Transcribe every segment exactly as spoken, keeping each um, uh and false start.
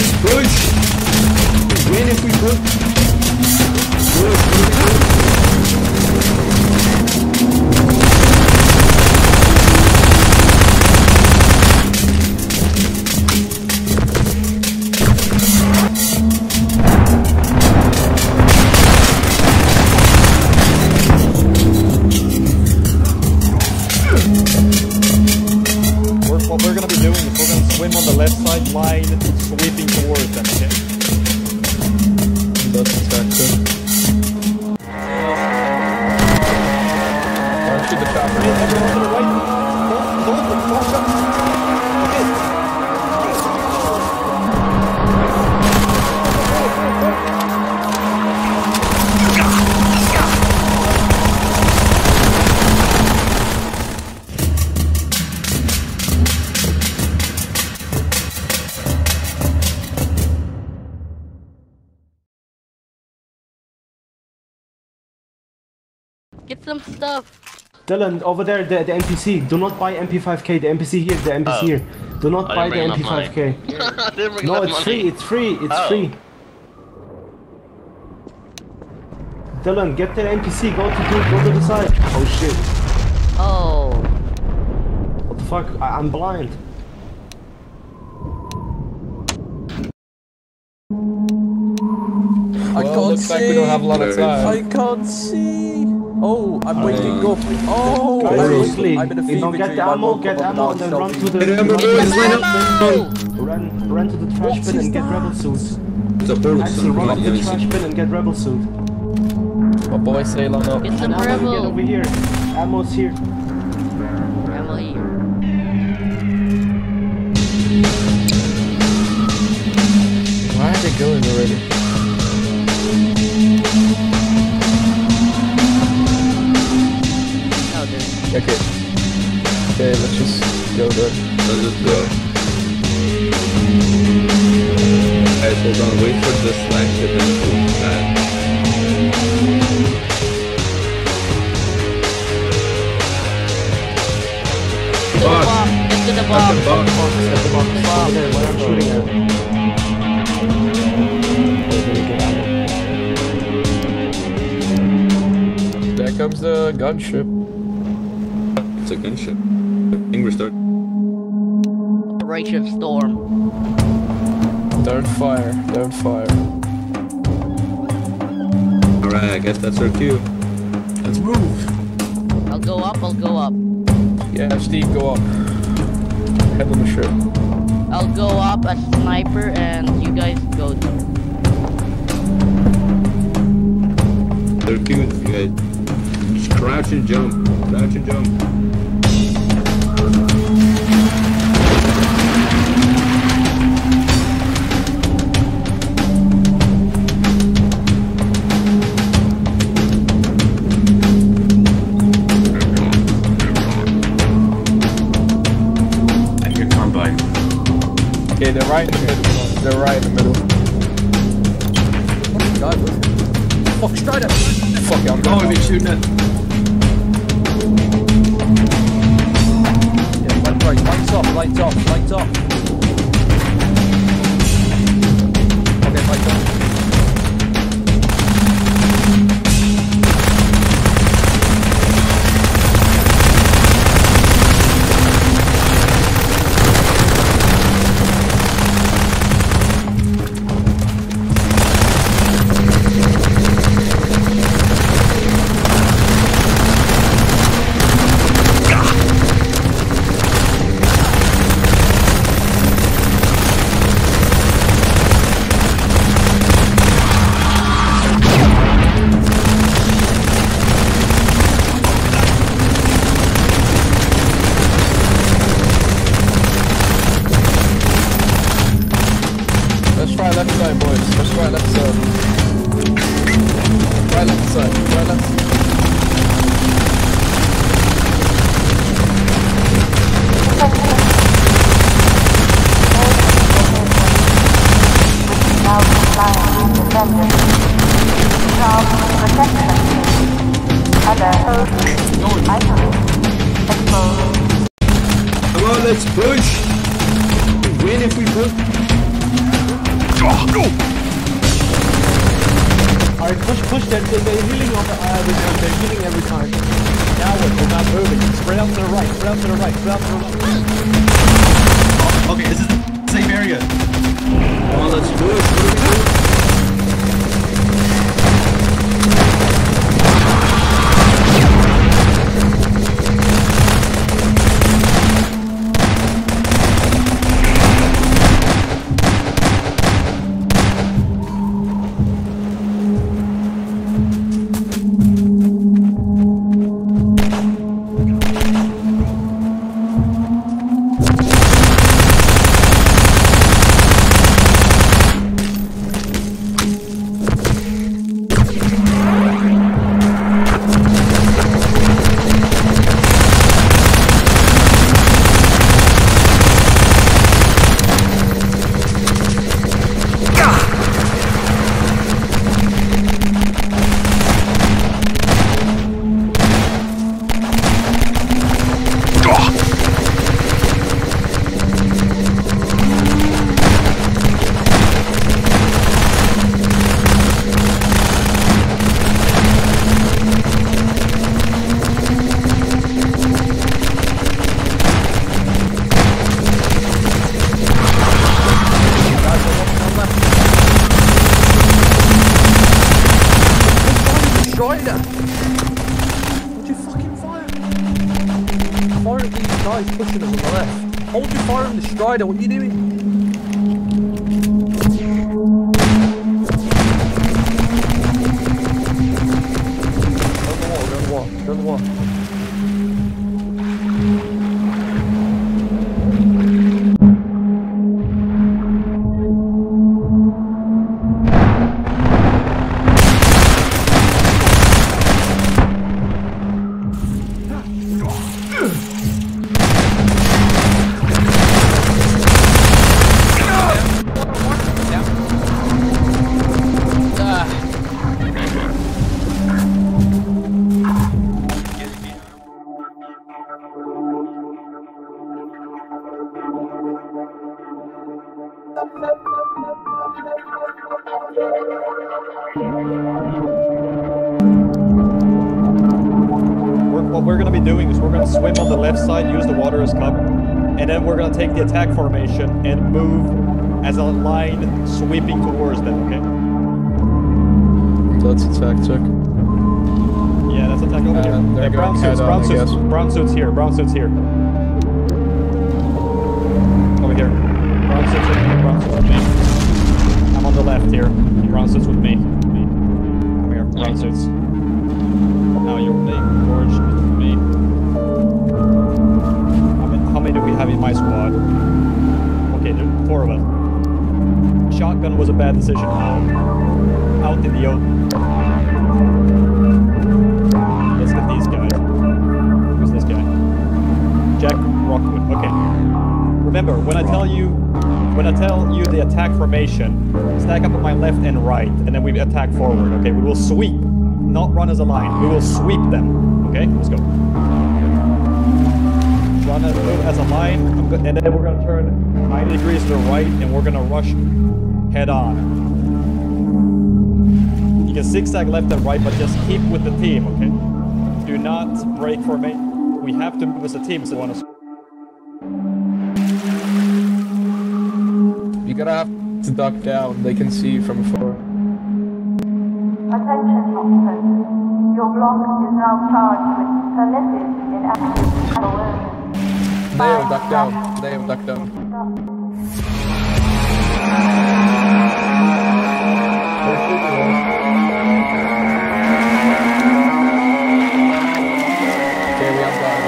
let's push! Win if we push! Good, good, good. What we're gonna be doing is we're gonna swim on the left side line, sweeping towards them, okay? That's exactly. Aren't you the chopper? Hey, everyone to the right! Don't, don't, don't, don't, okay. Get some stuff. Dylan, over there, the, the N P C. Do not buy M P five K. The N P C here, the N P C Oh. here. Do not I buy didn't the bring M P five K. No, it's free. It's free. It's Oh. free. Dylan, get the N P C. Go to do. Go to the side. Oh shit. Oh. What the fuck? I, I'm blind. I Well, can't looks see. like we don't have a lot of time. I can't see. Oh, I'm waking up. Oh, Guys, I'm, quickly. I'm in a You fever know, get dream. the I ammo. woke Get up and ammo, now and then shot run me. to the. Get ammo, boys, line up! Run, run to the trash bin and get rebel suits. It's a portal, Axel, son. run up You the haven't trash seen. bin and get rebel suit. My boy sail on up. Get some And ammo, get rebel. over here. Ammo's here. Emily. Why are they going already? Oh, dude. Okay. Okay, let's just go there. Let's just go. Guys, hold on. Wait for the slash to then move that. To the Box. bomb. Get to the At bomb. the box. At the box. Over there, where I'm shooting at. There comes the gunship. It's a gunship. I think we're starting. Operation Storm. Don't fire. Don't fire. Alright, I guess that's our cue. Let's move. I'll go up, I'll go up. Yeah, Steve, go up. Head on the ship. I'll go up as sniper and you guys go down. They're cute, you guys. Just crouch and jump. Crouch and jump. At your combine. Okay, they're right in the middle. They're right in the middle. God, fuck, straight up. Fuck, I'm Oh, I've been shooting at. Yeah, right, right. Lights off, lights off, lights off. Okay, lights off. Let's try left side, boys. Let's try left side. Try left side. Try left. Now complying with defenders. Job protection. Other hosts isolated. Exposed. Come on, let's push. We win if we push. Alright, push, push. They're, they're healing on the, uh, every time. They're healing every time. Now what? We're not moving. Spread out to the right. Spread out to the right. Spread out to the right. Okay, this is the same area. Come on, let's do it. What do we do? Would you fucking fire? Fire at these guys pushing us on the left. Hold your fire on the strider, what are you doing? Go on the wall, go on the wall, go on the wall. What we're going to be doing is we're going to swim on the left side, use the water as cover, and then we're going to take the attack formation and move as a line sweeping towards them, okay? That's attack check. Yeah, that's attack over Uh, here. they're Yeah, brown going suits, head brown on, I suits, guess. brown suits here, brown suits here. Over here. Brown suits with me, brown suits with me. I'm on the left here. Brown suits with me. Come here, brown suits. Now you're being gorged with me. How many, how many do we have in my squad? Okay, there are four of us. Shotgun was a bad decision. Out, out in the open. Let's get these guys. Who's this guy? Jack Rockwood. Okay. Remember, when I tell you, when I tell you the attack formation, stack up on my left and right, and then we attack forward. Okay, we will sweep. Not run as a line. We will sweep them. Okay, let's go. Run as, as a line, I'm go and then we're gonna turn ninety degrees to the right, and we're gonna rush head on. You can zigzag left and right, but just keep with the team. Okay. Do not break formation. We have to move as a team. So we want to. You're gonna have to duck down. They can see you from afar. Attention officers. Your block is now charged with permissive inactive awareness. They have ducked down. They have ducked down. Okay, we have that.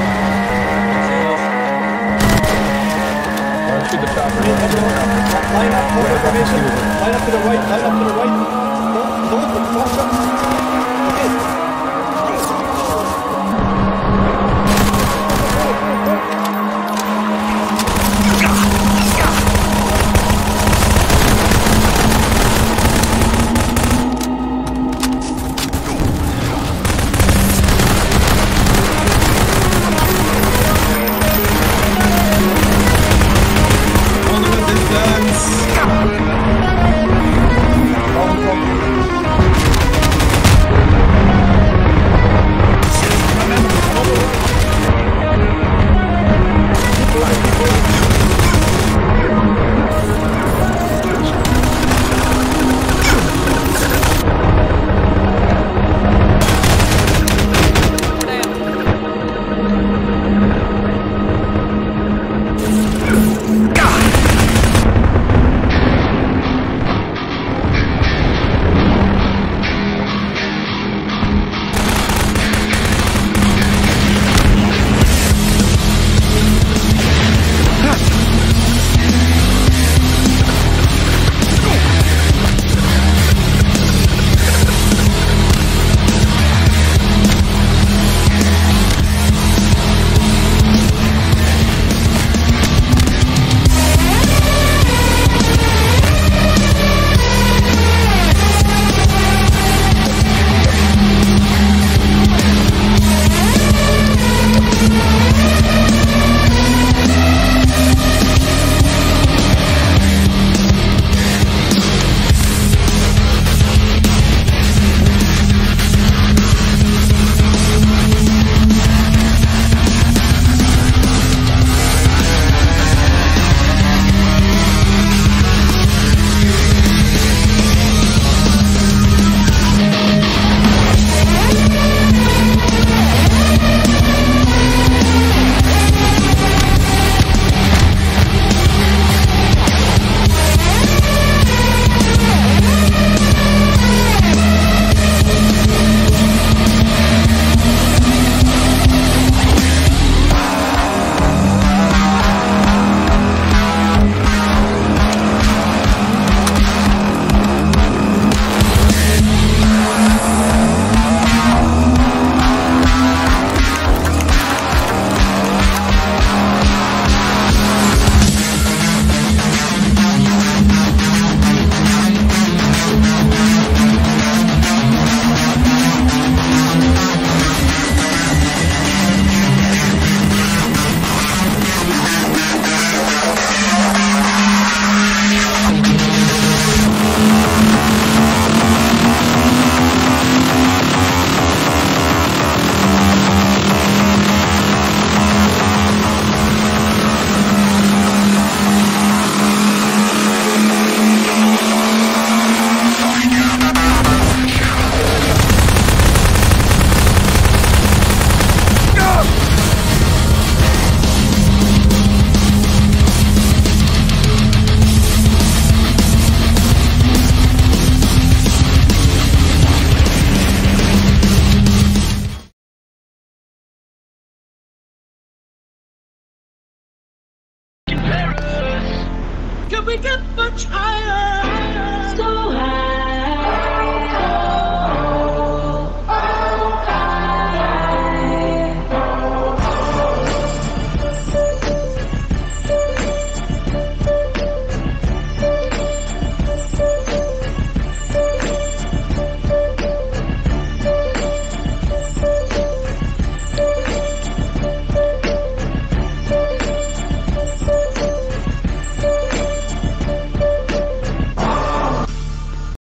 Don't shoot the chopper. Line up for the formation. Line up to the right. Line up to the right. Don't, don't, watch out. Okay. All the distance! Can we get much higher?